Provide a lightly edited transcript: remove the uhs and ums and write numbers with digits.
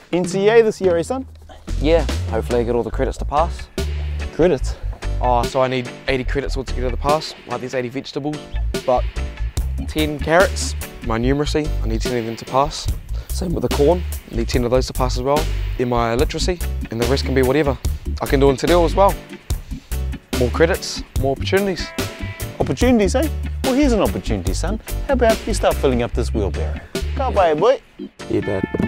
NCEA this year, eh son? Yeah, hopefully I get all the credits to pass. Credits? Oh, so I need 80 credits altogether to pass, like there's 80 vegetables, but 10 carrots, my numeracy, I need 10 of them to pass. Same with the corn, I need 10 of those to pass as well. Then my literacy, and the rest can be whatever. I can do in Te Reo as well. More credits, more opportunities. Opportunities, eh? Well, here's an opportunity, son. How about you start filling up this wheelbarrow? Ka pai, boy. Yeah, Dad.